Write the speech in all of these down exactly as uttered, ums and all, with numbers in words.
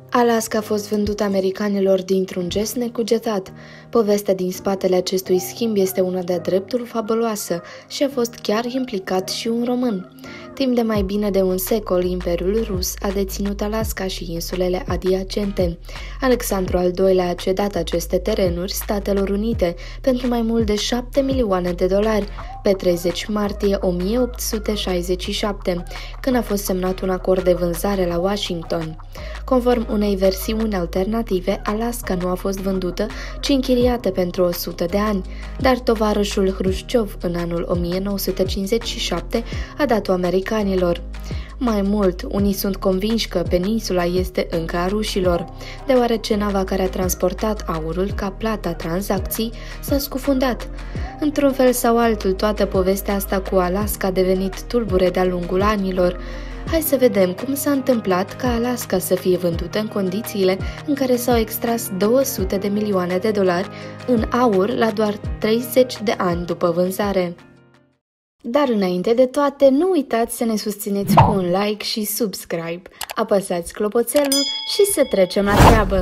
Alaska a fost vândut americanilor dintr-un gest necugetat. Povestea din spatele acestui schimb este una de-a dreptul fabuloasă și a fost chiar implicat și un român. Timp de mai bine de un secol, Imperiul Rus a deținut Alaska și insulele adiacente. Alexandru al doilea a cedat aceste terenuri Statelor Unite pentru mai mult de șapte milioane de dolari pe treizeci martie o mie opt sute șaizeci și șapte, când a fost semnat un acord de vânzare la Washington. Conform unei versiuni alternative, Alaska nu a fost vândută, ci închiriată pentru o sută de ani, dar tovarășul Hrușciov în anul o mie nouă sute cincizeci și șapte a dat-o americanilor. Mai mult, unii sunt convinși că peninsula este încă a rușilor, deoarece nava care a transportat aurul ca plata tranzacții s-a scufundat. Într-un fel sau altul, toată povestea asta cu Alaska a devenit tulbure de-a lungul anilor. Hai să vedem cum s-a întâmplat ca Alaska să fie vândută în condițiile în care s-au extras două sute de milioane de dolari în aur la doar treizeci de ani după vânzare. Dar înainte de toate, nu uitați să ne susțineți cu un like și subscribe. Apăsați clopoțelul și să trecem la treabă!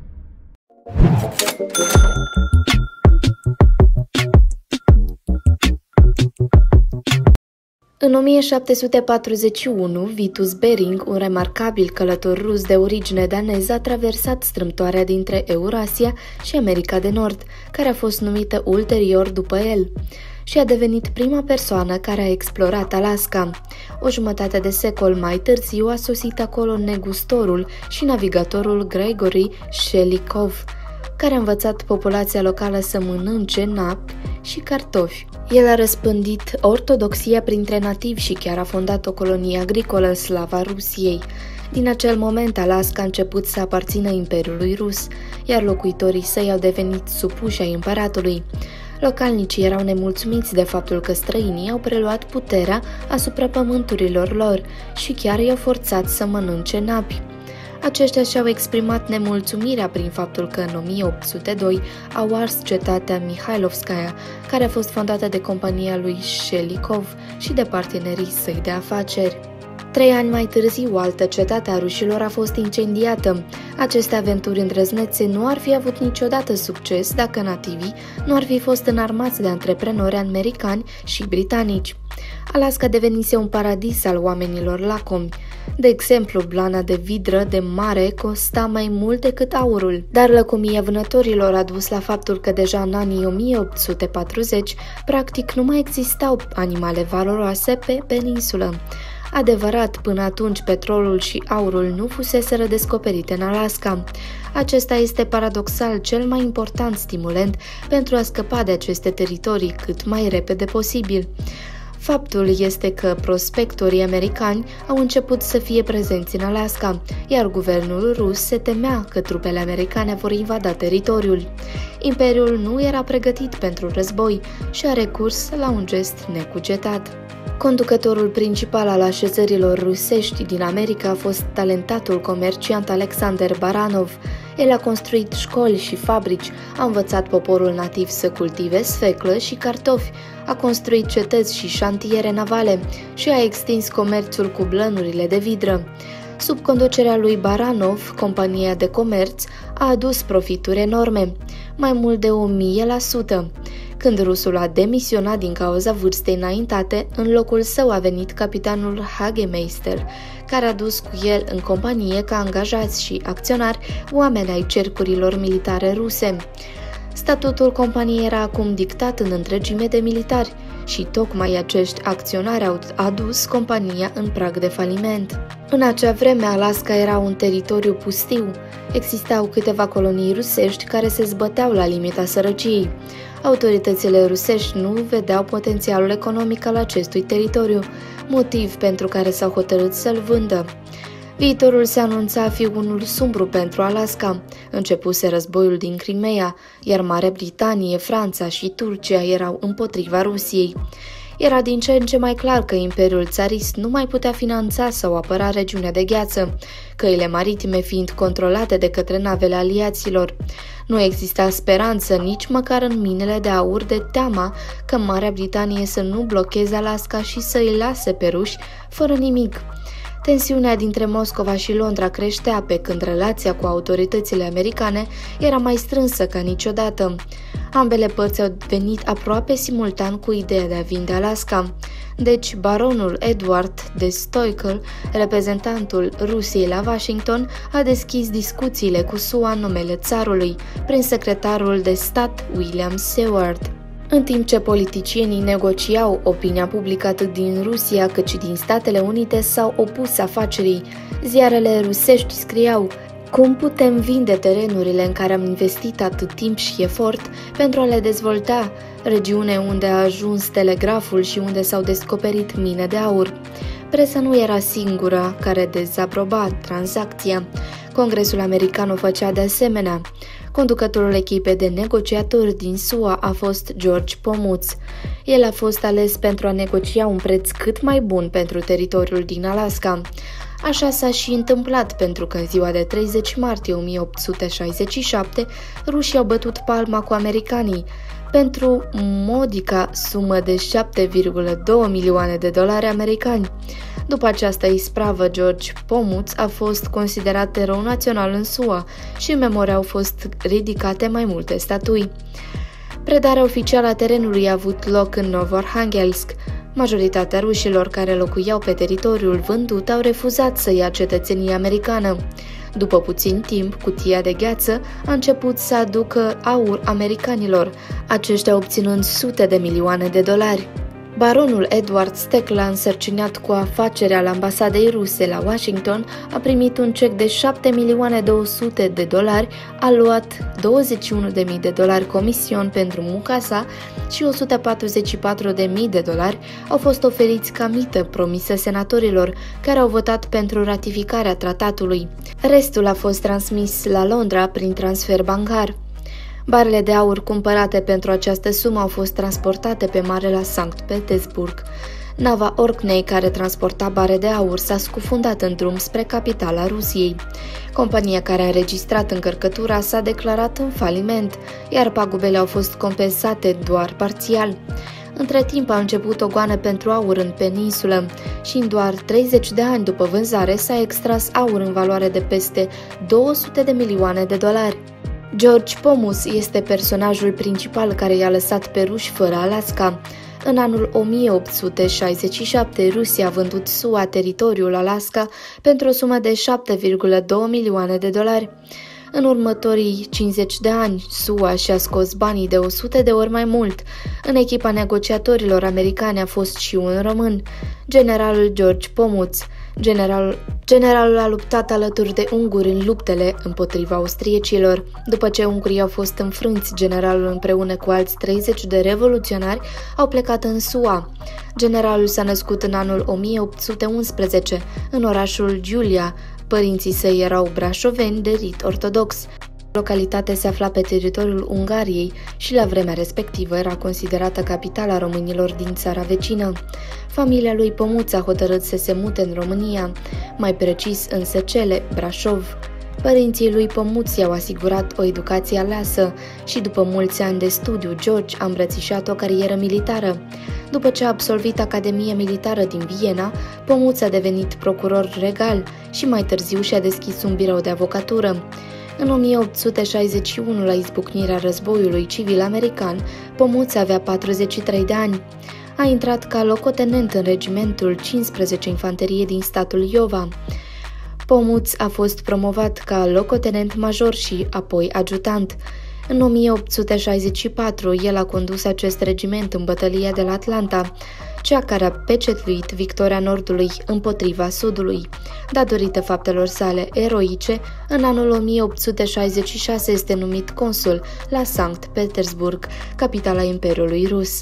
În o mie șapte sute patruzeci și unu, Vitus Bering, un remarcabil călător rus de origine daneză, a traversat strâmtoarea dintre Eurasia și America de Nord, care a fost numită ulterior după el, și a devenit prima persoană care a explorat Alaska. O jumătate de secol mai târziu a sosit acolo negustorul și navigatorul Grigori Shelikov, care a învățat populația locală să mănânce napi și cartofi. El a răspândit ortodoxia printre nativi și chiar a fondat o colonie agricolă, Slava Rusiei. Din acel moment, Alaska a început să aparțină Imperiului Rus, iar locuitorii săi au devenit supuși ai împăratului. Localnicii erau nemulțumiți de faptul că străinii au preluat puterea asupra pământurilor lor și chiar i-au forțat să mănânce napi. Aceștia și-au exprimat nemulțumirea prin faptul că în o mie opt sute doi au ars cetatea Mihailovskaya, care a fost fondată de compania lui Shelikov și de partenerii săi de afaceri. Trei ani mai târziu, o altă cetate a rușilor a fost incendiată. Aceste aventuri îndrăznețe nu ar fi avut niciodată succes dacă nativii nu ar fi fost înarmați de antreprenori americani și britanici. Alaska devenise un paradis al oamenilor lacomi. De exemplu, blana de vidră de mare costa mai mult decât aurul, dar lăcomia vânătorilor a dus la faptul că deja în anii o mie opt sute patruzeci, practic nu mai existau animale valoroase pe peninsulă. Adevărat, până atunci petrolul și aurul nu fuseseră descoperite în Alaska. Acesta este paradoxal cel mai important stimulent pentru a scăpa de aceste teritorii cât mai repede posibil. Faptul este că prospectorii americani au început să fie prezenți în Alaska, iar guvernul rus se temea că trupele americane vor invada teritoriul. Imperiul nu era pregătit pentru război și a recurs la un gest necugetat. Conducătorul principal al așezărilor rusești din America a fost talentatul comerciant Alexander Baranov. El a construit școli și fabrici, a învățat poporul nativ să cultive sfeclă și cartofi, a construit cetăți și șantiere navale și a extins comerțul cu blănurile de vidră. Sub conducerea lui Baranov, compania de comerț a adus profituri enorme, mai mult de o mie la sută. Când rusul a demisionat din cauza vârstei înaintate, în locul său a venit capitanul Hagemeister, care a dus cu el în companie ca angajați și acționari oameni ai cercurilor militare ruse. Statutul companiei era acum dictat în întregime de militari și tocmai acești acționari au adus compania în prag de faliment. În acea vreme, Alaska era un teritoriu pustiu. Existau câteva colonii rusești care se zbăteau la limita sărăciei. Autoritățile rusești nu vedeau potențialul economic al acestui teritoriu, motiv pentru care s-au hotărât să-l vândă. Viitorul se anunța a fi unul sumbru pentru Alaska. Începuse războiul din Crimea, iar Marea Britanie, Franța și Turcia erau împotriva Rusiei. Era din ce în ce mai clar că Imperiul țarist nu mai putea finanța sau apăra regiunea de gheață, căile maritime fiind controlate de către navele aliaților. Nu exista speranță nici măcar în minele de aur de teama că Marea Britanie să nu blocheze Alaska și să îi lase pe ruși fără nimic. Tensiunea dintre Moscova și Londra creștea, pe când relația cu autoritățile americane era mai strânsă ca niciodată. Ambele părți au venit aproape simultan cu ideea de a vinde Alaska. Deci, baronul Edward de Stoical, reprezentantul Rusiei la Washington, a deschis discuțiile cu S U A în numele țarului, prin secretarul de stat William Seward. În timp ce politicienii negociau, opinia publică atât din Rusia cât și din Statele Unite s-au opus afacerii. Ziarele rusești scriau: cum putem vinde terenurile în care am investit atât timp și efort pentru a le dezvolta, regiune unde a ajuns telegraful și unde s-au descoperit mine de aur? Presa nu era singura care dezaproba tranzacția. Congresul american o făcea de asemenea. Conducătorul echipei de negociatori din S U A a fost George Pomutz. El a fost ales pentru a negocia un preț cât mai bun pentru teritoriul din Alaska. Așa s-a și întâmplat, pentru că în ziua de treizeci martie o mie opt sute șaizeci și șapte rușii au bătut palma cu americanii pentru modica sumă de șapte virgulă doi milioane de dolari americani. După această ispravă, George Pomutz a fost considerat erou național în S U A și în memorie au fost ridicate mai multe statui. Predarea oficială a terenului a avut loc în Novoarhangelsk. Majoritatea rușilor care locuiau pe teritoriul vândut au refuzat să ia cetățenia americană. După puțin timp, cutia de gheață a început să aducă aur americanilor, aceștia obținând sute de milioane de dolari. Baronul Edward Steckle, însărcinat cu afacerea la ambasadei ruse la Washington, a primit un cec de șapte milioane două sute de dolari, a luat douăzeci și unu de mii de dolari comision pentru munca sa și o sută patruzeci și patru de mii de dolari au fost oferiți ca mită promisă senatorilor care au votat pentru ratificarea tratatului. Restul a fost transmis la Londra prin transfer bancar. Barele de aur cumpărate pentru această sumă au fost transportate pe mare la Sankt Petersburg. Nava Orkney, care transporta bare de aur, s-a scufundat în drum spre capitala Rusiei. Compania care a înregistrat încărcătura s-a declarat în faliment, iar pagubele au fost compensate doar parțial. Între timp a început o goană pentru aur în peninsulă și în doar treizeci de ani după vânzare s-a extras aur în valoare de peste două sute de milioane de dolari. George Pomutz este personajul principal care i-a lăsat pe ruși fără Alaska. În anul o mie opt sute șaizeci și șapte, Rusia a vândut S U A teritoriul Alaska pentru o sumă de șapte virgulă doi milioane de dolari. În următorii cincizeci de ani, S U A și-a scos banii de o sută de ori mai mult. În echipa negociatorilor americani a fost și un român, generalul George Pomutz. Generalul, generalul a luptat alături de unguri în luptele împotriva austriecilor. După ce ungurii au fost înfrânți, generalul împreună cu alți treizeci de revoluționari au plecat în S U A. Generalul s-a născut în anul o mie opt sute unsprezece, în orașul Giulia. Părinții săi erau brașoveni de rit ortodox. Localitatea se afla pe teritoriul Ungariei și la vremea respectivă era considerată capitala românilor din țara vecină. Familia lui Pomutz a hotărât să se mute în România, mai precis în Secele, Brașov. Părinții lui Pomutz i-au asigurat o educație aleasă și după mulți ani de studiu, George a îmbrățișat o carieră militară. După ce a absolvit Academia Militară din Viena, Pomutz a devenit procuror regal și mai târziu și-a deschis un birou de avocatură. În o mie opt sute șaizeci și unu, la izbucnirea războiului civil american, Pomutz avea patruzeci și trei de ani. A intrat ca locotenent în regimentul cincisprezece Infanterie din statul Iova. Pomutz a fost promovat ca locotenent major și apoi ajutant. În o mie opt sute șaizeci și patru, el a condus acest regiment în bătălia de la Atlanta, cea care a pecetluit victoria Nordului împotriva Sudului. Datorită faptelor sale eroice, în anul o mie opt sute șaizeci și șase este numit consul la Sankt Petersburg, capitala Imperiului Rus.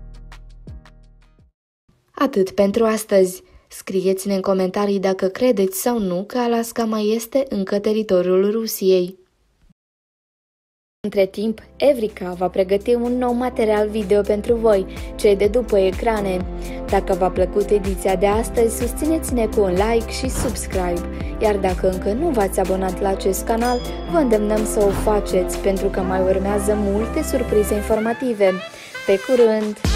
Atât pentru astăzi. Scrieți-ne în comentarii dacă credeți sau nu că Alaska mai este încă teritoriul Rusiei. Între timp, Evrica va pregăti un nou material video pentru voi, cei de după ecrane. Dacă v-a plăcut ediția de astăzi, susțineți-ne cu un like și subscribe, iar dacă încă nu v-ați abonat la acest canal, vă îndemnăm să o faceți, pentru că mai urmează multe surprize informative. Pe curând!